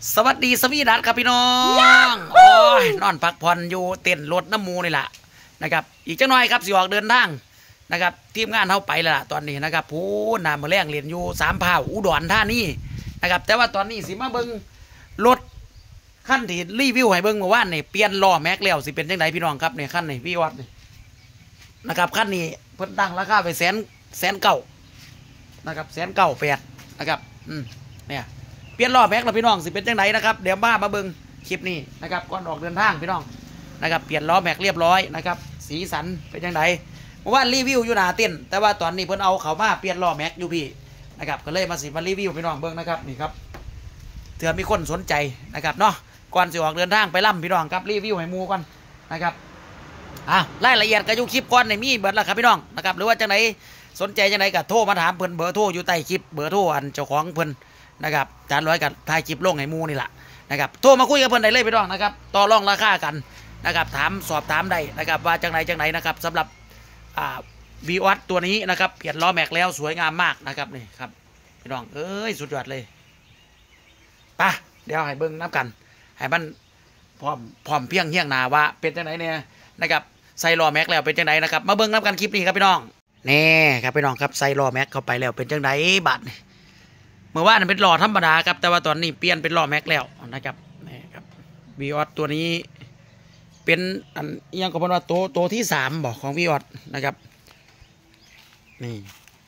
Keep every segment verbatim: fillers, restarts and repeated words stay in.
สวัสดีสวีดัสครับพี่น้องโอ้ยนอนพักผ่อนอยู่เต้นรถน้ำมูนี่แหละนะครับอีกจังหน่อยครับสิออกเดินทางนะครับทีมงานเข้าไปแล้วล่ะตอนนี้นะครับผู้นำมาแรงเรียนอยู่สามพาวอุดรธานีนะครับแต่ว่าตอนนี้สิมาเบิ้งรถขั้นที่รีวิวให้เบิ้งเมื่อวานนี่เปลี่ยนล้อแม็กแล้วสิเป็นจังไดพี่น้องครับเนี่ยขั้นนี่พี่วัดนี่นะครับขั้นนี้เพิ่นตั้งราคาไปแสนแสนเก้านะครับแสนเก้าแปดนะครับอืมเนี่ยเปลี่ยนล้อแม็กแล้วพี่น้องสิเป็นจังไดนะครับเดี๋ยวมามาเบิ้งคลิปนี้นะครับก่อนออกเดินทางพี่น้องนะครับเปลี่ยนล้อแม็กเรียบร้อยนะครับสีสันเป็นจังไดเมื่อวานรีวิวอยู่หนาเต้นแต่ว่าตอนนี้เพิ่นเอาเขามาเปลี่ยนล้อแม็กอยู่พี่นะครับก็เลยมาสิมารีวิวพี่น้องเบิ้งนะครับนี่ครับเถื่อมีคนสนใจนะครับเนาะก่อนสิออกเดินทางไปล่ำพี่น้องครับรีวิวให้มูก่อนนะครับอ่ะรายละเอียดก็อยู่คลิปก่อนในมีเบิดแล้วครับพี่น้องนะครับหรือว่าจังไดสนใจจังไดก็โทรมาถามเพิ่นเบอร์โทรอยู่ใต้คลิปเบอร์โทรอันเจ้าของเพิ่นนะครับจานร้อยกับถ่ายคลิปลงให้มูนี่แหละนะครับโทรมาคุยกับเพิ่นได้เลยพี่น้องนะครับต่อรองราคากันนะครับถามสอบถามได้นะครับว่าจังไหนจังไหนนะครับสำหรับอ่าวีออสตัวนี้นะครับเปลี่ยนล้อแม็กแล้วสวยงามมากนะครับนี่ครับพี่น้องเอ้ยสุดยอดเลยไปเดี๋ยวให้เบิ้งนับกันให้มันพร้อมพร้อมเพียงเฮี้ยงนาว่าเป็นจังไหนเนี่ยนะครับใส่ล้อแม็กแล้วเป็นจังไหนนะครับมาเบิ้งนับกันคลิปนี้ครับพี่น้องนี่ครับพี่น้องครับใส่ล้อแม็กเข้าไปแล้วเป็นจังไหนบัดเมื่อวานเป็นล้อธรรมดาครับแต่ว่าตอนนี้เปลี่ยนเป็นล้อแม็กแล้วนะครับนี่ครับวีออสตัวนี้เป็นอันยังก็เป็นว่าโตโตที่สามบอกของวีออสนะครับนี่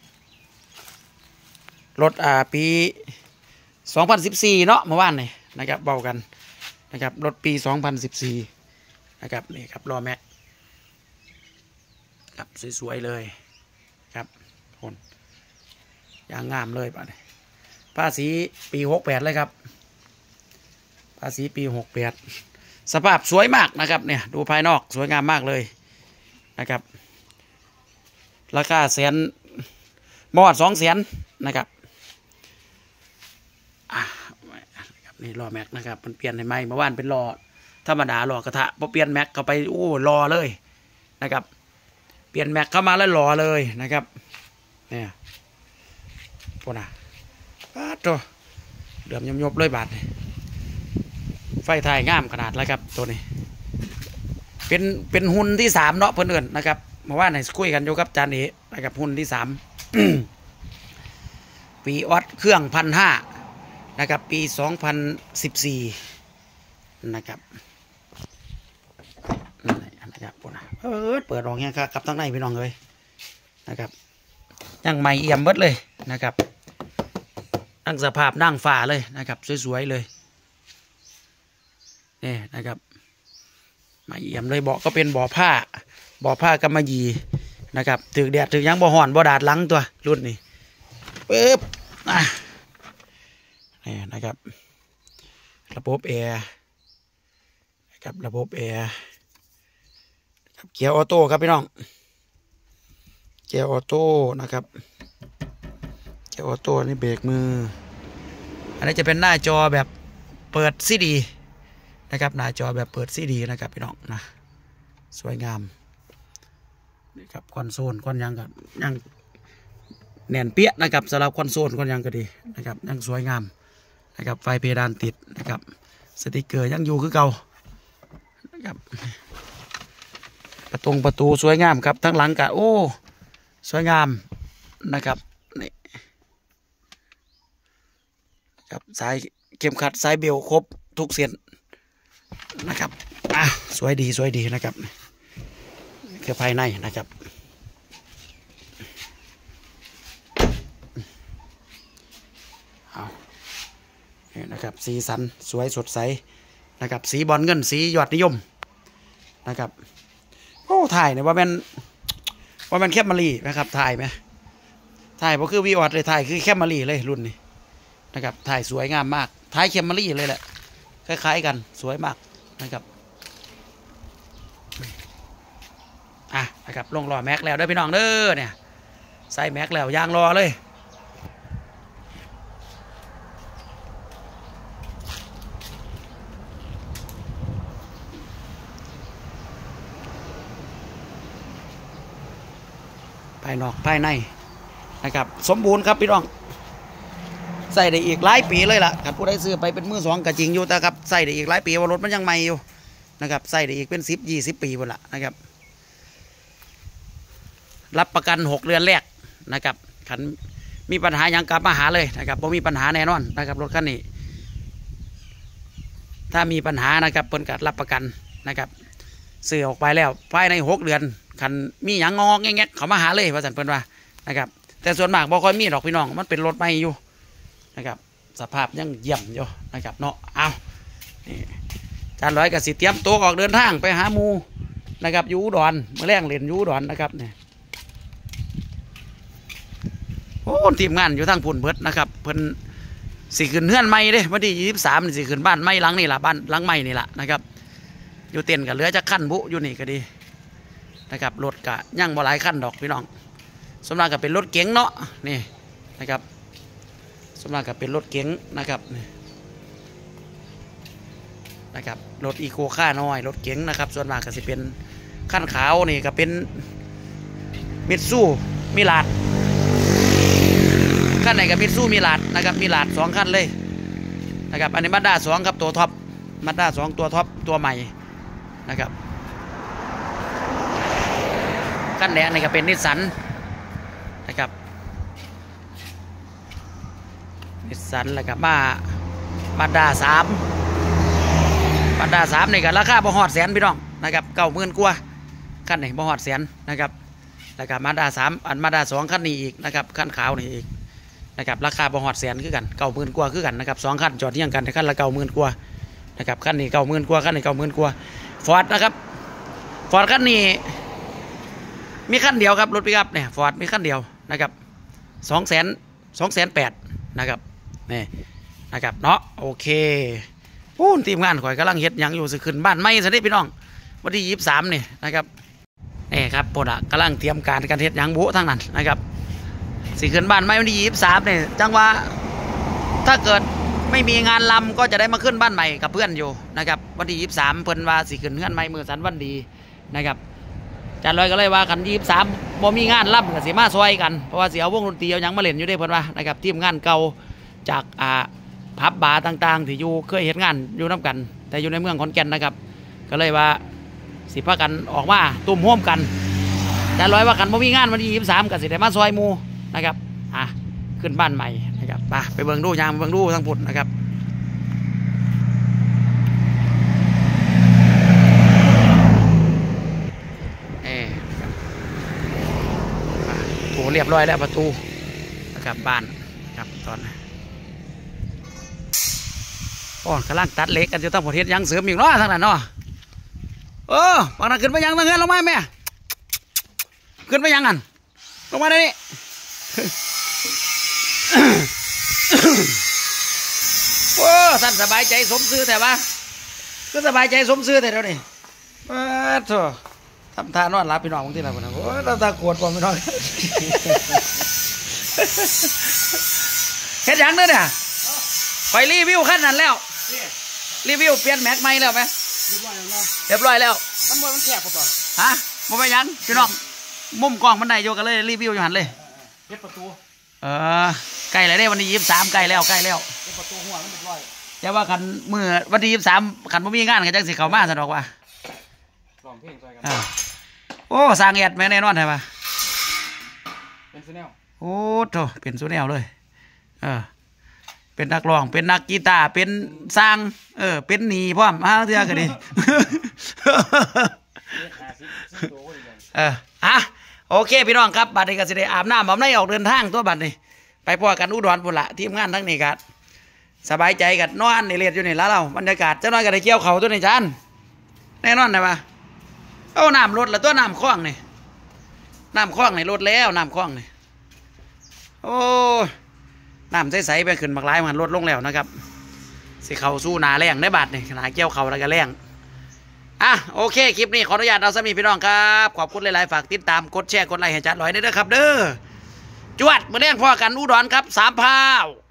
รถอ่าปีสองพันสิบสี่เนาะเมื่อวานนี่นะครับเบากันนะครับรถปีสองพันสิบสี่นะครับนี่ครับล้อแม็กครับสวยๆเลยครับคนยางงามเลยป่ะเนี่ยภาษีปีหกแปดเลยครับภาษีปีหกแปดสภาพสวยมากนะครับเนี่ยดูภายนอกสวยงามมากเลยนะครับราคาแสนมอดสองแสนนะครับอ่ะนี่ล้อแม็กนะครับมันเปลี่ยนให้ไหมเมื่อวานเป็นล้อธรรมดาล้อกระทะพอเปลี่ยนแม็กเข้าไปโอ้ล้อเลยนะครับเปลี่ยนแม็กเข้ามาแล้วล้อเลยนะครับเนี่ยพวกน่ะบาดตัวเดือมยมๆเลยบาดไฟถ่ายงามขนาดแล้วครับตัวนี้เป็นเป็นหุ่นที่สามเนาะเพื่อนๆนะครับมาว่าในคุยกันอยู่กับจานนี้นะครับหุ่นที่สาม ปีออสเครื่องพันห้านะครับปีสองพันสิบสี่นะครับนะครับพวกน่ะเออเปิดรองยังครับทั้งในพี่น้องเลยนะครับยังใหม่เอี่ยมเบิดเลยนะครับนั่งสภาพนั่งฝ่าเลยนะครับสวยๆเลยนี่นะครับมาเอี่ยมเลยเบาะก็เป็นเบาะผ้าเบาะผ้ากำมะหยี่นะครับถึกแดดถึกยังบ่ห่อนบ่ดาดหลังตัวรุ่นนี้ปึ๊บอ่ะนี่นะครับระบบแอร์นะครับระบบแอร์ครับเกียร์ออโต้ครับพี่น้องเกียร์ออโต้นะครับเกียร์ออโต้นี่เบรกมืออันนี้จะเป็นหน้าจอแบบเปิดซีดีนะครับหน้าจอแบบเปิดซีดีนะครับพี่น้องนะสวยงามนี่ครับคอนโซลคอนยังกับยังแน่นเปี้ยนะครับสำหรับคอนโซลคอนยังก็ดีนะครับยังสวยงามนะครับไฟเพดานติดนะครับสติกเกอร์ยังอยู่คือเก่านะครับประตูประตูสวยงามครับทั้งหลังกะโอ้สวยงามนะครับนี่ครับสายเข็มขัดสายเบลครบทุกเส้นนะครับอ่ะสวยดีสวยดีนะครับคือภายในนะครับเอาเนี่ยนะครับสีสันสวยสดใสนะครับสีบอลเงินสียอดนิยมนะครับโอ้ถ่ายเนี่ยว่ามันว่ามันแคบมารีนะครับถ่ายไหมถ่ายเพราะคือวีออดเลยถ่ายคือแคบมารีเลยรุ่นนี้นะครับถ่ายสวยงามมากถ่ายแคบมารีเลยแหละคล้ายๆกันสวยมากนะครับอ่ะนะครับลงล้อแม็กแล้วได้พี่น้องเด้อเนี่ยใส่แม็กแล้วยางรอเลยภายนอกภายในนะครับสมบูรณ์ครับพี่น้องใส่ได้อีกหลายปีเลยล่ะครับผู้ใดซื้อไปเป็นมือสองก็จริงอยู่แต่ครับใส่ได้อีกหลายปีว่ารถมันยังใหม่อยู่นะครับใส่ได้อีกเป็นสิบยี่สิบปีหมดละนะครับรับประกันหกเดือนแรกนะครับขันมีปัญหายังกลับมาหาเลยนะครับผมมีปัญหาแน่นอนนะครับรถคันนี้ถ้ามีปัญหานะครับเพิ่นก็รับประกันนะครับซื้อออกไปแล้วภายในหกเดือนขันมีอย่างงอกแงกเขามาหาเลยว่าสันเพิ่นว่านะครับแต่ส่วนมากบ่ค่อยมีดอกพี่น้องมันเป็นรถใหม่อยู่นะครับสภาพยังเยี่ยมอยู่นะครับเนาะเอานี่จานร้อยกับสิเตรียมตัวออกเดินทางไปหาหมูนะครับยูดอนเมื่อแรงเล่นยูดอนนะครับเนี่ยโอ้ทีมงานอยู่ทางพุ่นเบิดนะครับเพิ่นสิขึ้นเฮือนใหม่เด้วันที่ยี่สิบสามสิขึ้นบ้านใหม่หลังนี่แหละบ้านหลังใหม่นี่แหละนะครับอยู่เต้นกับเหลือจะขั้นบุอยู่นี่ก็ดีนะครับรถกะย่างบ่หลายขั้นดอกพี่น้องสมรักกับเป็นรถเก๋งเนาะนี่นะครับสมรักกับเป็นรถเก๋งนะครับนะครับรถอีโคค่าน้อยรถเก๋งนะครับส่วนมากก็จะเป็นขั้นขาวนี่ก็เป็นมิตซูมิลาดขั้นไหนกับมิตซูมิลาดนะครับมิลาดสองขั้นเลยนะครับอันนี้มาด้าสองครับตัวท็อปมาด้าสองตัวท็อปตัวใหม่นะครับขั้นแรกนี่ก็เป็นนิสสันนะครับนิสสันแล้วก็มามาด้าสามมาด้าสามนี่ก็ราคาบ่ฮอดแสนพี่น้องนะครับเก้าหมื่นกว่าขั้นไหนบ่ฮอดแสนนะครับแล้วก็มาด้าสามอันมาด้าสองขั้นนี้อีกนะครับขั้นขาวนี่อีกนะครับราคาบ่ฮอดแสนคือกันเก้าหมื่นกว่าคือกันนะครับสองขั้นจอดเทียงกันขั้นละเก้าหมื่นกว่านะครับขั้นนี้เก้าหมื่นกว่าขั้นนี้เก้าหมื่นกว่าฟอร์ดนะครับฟอร์ดขั้นนี้มีขั้นเดียวครับรถปิกอัพเนี่ยฟอร์ดมีขั้นเดียวนะครับสองแสนสองแสนแปดนะครับนี่นะครับเนาะโอเคพูนทีมงานข่อยกำลังเฮ็ดยังอยู่สิขึ้นบ้านไม่สิพี่น้องวันที่ยี่สิบสามนี่นะครับนี่ครับปดะกำลังเตรียมการการเฮ็ดยังบุทั้งนั้นนะครับสิขึ้นบ้านไม่วันที่ยี่สิบสามนี่จังว่าถ้าเกิดไม่มีงานลำก็จะได้มาขึ้นบ้านใหม่กับเพื่อนอยู่นะครับวันที่ยี่สิบสามเพิ่นว่าสิขึ้นเพื่อนใหม่มือสันวันดีนะครับจานลอยก็เลยว่ากันยี่สิบสามบ่มีงานลำกับสิมาซอยกันเพราะว่าเสียวงดนตรีเอายังมาเล่นอยู่ได้เพิ่นว่านะครับทีมงานเก่าจากอ่าพับบาร์ต่างๆที่อยู่เคยเห็นงานอยู่น้ำกันแต่อยู่ในเมืองขอนแก่นนะครับก็เลยว่าสิพากันออกมาตุ่มห่วมกันแต่ร้อยว่ากันบ่มีงานวันที่ยี่สิบสามกับสิได้มาซอยมูนะครับอ่ะขึ้นบ้านใหม่นะครับไปไปเบิ่งดูยางเบิ่งดูทั้งพุ่นนะครับเออถูเรียบร้อยแล้วประตูนะครับบ้านครับตอนโอ้กำลังตัดเหล็กกันจะต้องประเทศยังเสริมอีกเนาะทั้งนั้นเนาะเออบางนักขึ้นไปยังตั้งเงินลงมาแม่ขึ้นไปยังกันลงมาได้นี่โอ้ท่านสบายใจสมซื่อแต่ว่าก็สบายใจสมซื่อแต่เดี๋ยวนี้เออโธ่ทำท่านอนรับพี่น้องบางทีเราคนนั้นโอ้เราตาขวดปอมพี่น้องเฮ็ดยังเนี่ยไปรีวิวขั้นนั้นแล้วรีวิวเปลี่ยนแม็กใหม่แล้วไหมเรียบร้อยแล้วมันมันแคบป่ะฮะมันไปยังพี่น้องมุมกล้องมันได้โยกันเลยรีวิวอยู่หันเลยเปิดประตูเออใกล้แล้วได้วันที่ยี่สิบสามใกล้แล้วใกล้แล้วเปิดประตูหัวมันเรียบร้อยแต่ว่าขันมือวันที่ยี่สิบสามขันผมมีงานกันจังสิเขามาสะดอกว่าลองเพลงไปกันโอ้สร้างเอ็ดแม่แน่นอนใช่ปะเป็นซูแนลโอ้โถเป็นซูแนลเลยเออเป็นนักร้องเป็นนักกีตาร์เป็นสร้างเออเป็นหนีพร้อมฮะเทื่อกันดิเอออ่ะโอเคพี่น้องครับบัดนี้ก็สิได้อาบน้ำอาบน้ำออกเดินทางตัวบัดนี้ไปพ่อกันอุดรพุ่นละทีมงานทั้งนี้กันสบายใจกันนอนในเรียนอยู่นี่แล้วเราบรรยากาศเจ้าน้อยก็ได้เกี่ยวเขาตัวนี้จานแน่นอนได้ปะเอาน้ำรถละตัวน้ำคล้องนี่น้ำคล้องนี่รถแล้วน้ำคล้องนี่โอ้น้ำใสๆไปขึ้นบักไล่มันลดลงแล้วนะครับสิเขาสู้นาแรงได้บาทนี่นาเกี่ยวเขาแล้วก็แรงอ่ะโอเคคลิปนี้ขออนุญาตเราสามีพี่น้องครับขอบคุณหลายๆฝากติดตามกดแชร์กดไลค์ให้จัดร้อยได้ด้วยครับเด้อจวดมาเลี้ยงพ่อกันอุดรครับสามพาว